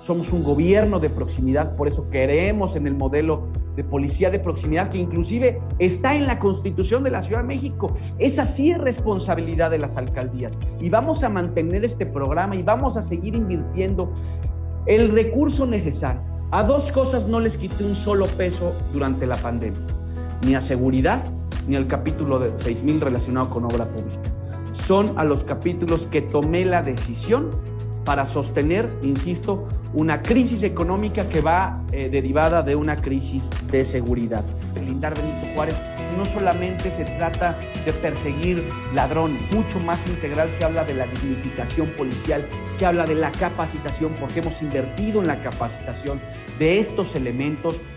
somos un gobierno de proximidad, por eso creemos en el modelo de policía de proximidad que inclusive está en la Constitución de la Ciudad de México. Esa sí es responsabilidad de las alcaldías y vamos a mantener este programa y vamos a seguir invirtiendo el recurso necesario. A dos cosas no les quité un solo peso durante la pandemia, ni a seguridad ni al capítulo de 6,000 relacionado con obra pública. Son a los capítulos que tomé la decisión para sostener, insisto, una crisis económica que va derivada de una crisis de seguridad. Blindar Benito Juárez no solamente se trata de perseguir ladrones, mucho más integral, que habla de la dignificación policial, que habla de la capacitación, porque hemos invertido en la capacitación de estos elementos